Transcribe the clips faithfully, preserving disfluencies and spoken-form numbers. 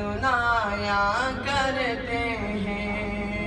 سنایا کرتے ہیں۔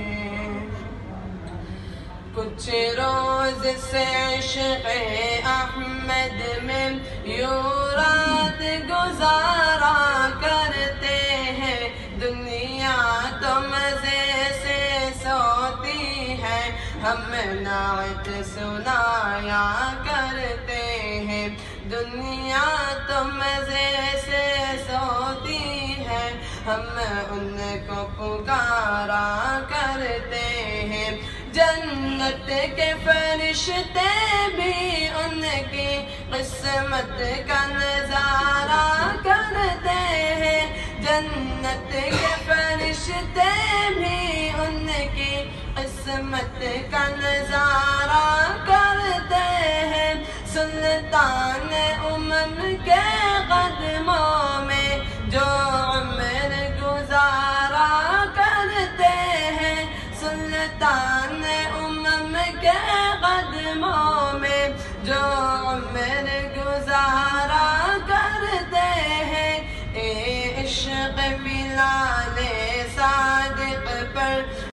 کچھ روز سے عشق احمد میں یوں رات گزارا کرتے ہیں۔ دنیا تو مزے سے سوتی ہے، ہم نعت سنایا کرتے ہیں۔ دنیا تو مزے سے سوتی ہے، ہم ان کو پکارا کرتے ہیں۔ جنت کے فرشتے بھی ان کی قسمت کا نظارہ کرتے ہیں۔ جنت کے فرشتے بھی ان کی قسمت کا نظارہ کرتے ہیں۔ سلطان